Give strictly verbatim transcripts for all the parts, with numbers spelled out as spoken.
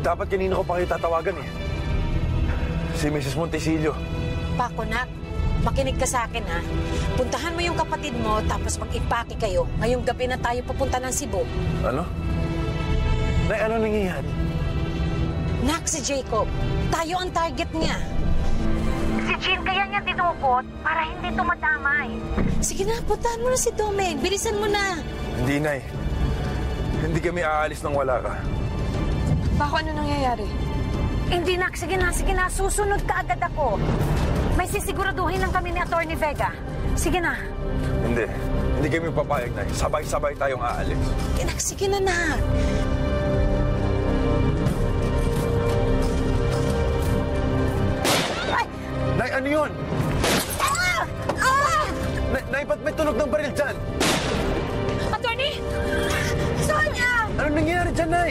Dapat kanina ko pa kayo tatawagan eh. Si Missus Montesillo. Paco, nak, makinig ka sa akin, ha? Puntahan mo yung kapatid mo, tapos mag-ipake kayo. Ngayong gabi na tayo pupunta ng Cebu. Ano? Nay, ano nangyayari? Nak, si Jacob. Tayo ang target niya. Si Jean kaya niya dinukot para hindi tumadamay. Sige na, puntahan mo na si Domeng. Bilisan mo na. Hindi, Nay. Hindi kami aalis nang wala ka. Paco, ano nangyayari? Hindi, nak. Sige na, sige na. Susunod ka agad ako. May sisiguraduhin lang kami ni Attorney Vega. Sige na. Hindi. Hindi kami papayag, Nay. Sabay-sabay tayong aalis. Nak, sige na, nak. Nay, ano yun? Ah! Ah! Nay, Nay, ba't may tunog ng baril dyan? Attorney! Sonia! Ano nangyayari dyan, Nay?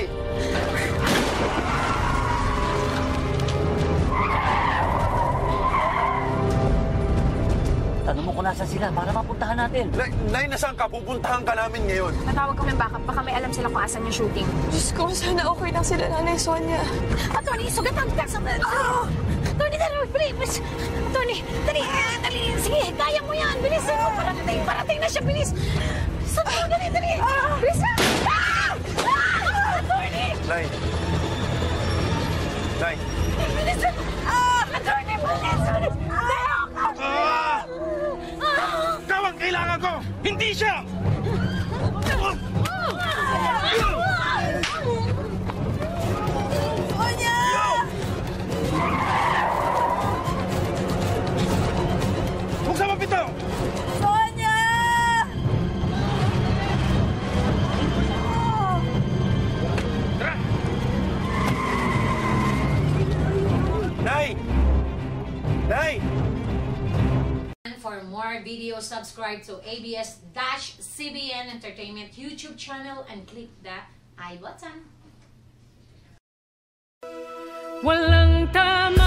Tanong mo kung nasa sila para mapuntahan natin. Nay, Nay, nasaan ka? Pupuntahan ka namin ngayon. Natawag kami backup. Baka may alam sila kung asan yung shooting. Diyos ko, sana okay lang sila, Nanay Sonia. Attorney, sugatan ka sa... Oh! Attorney, dali, please! Attorney, dali, dali! Sige, kaya mo yan! Bilisan mo! Parating, parating na siya! Bilis! Sabi mo, dali, dali! Bilis na! Ah! Ah! Attorney! Nay. Nay. Bilisan mo! Ah! Attorney, bilis! Bilis! Ah! Ikaw ang kailangan ko! Hindi siya! Sonia! Buksan mo pito! Sonia! Tara! Nay! Nay! For more videos, subscribe to A B S C B N Entertainment YouTube channel and click the I button. Walang tama.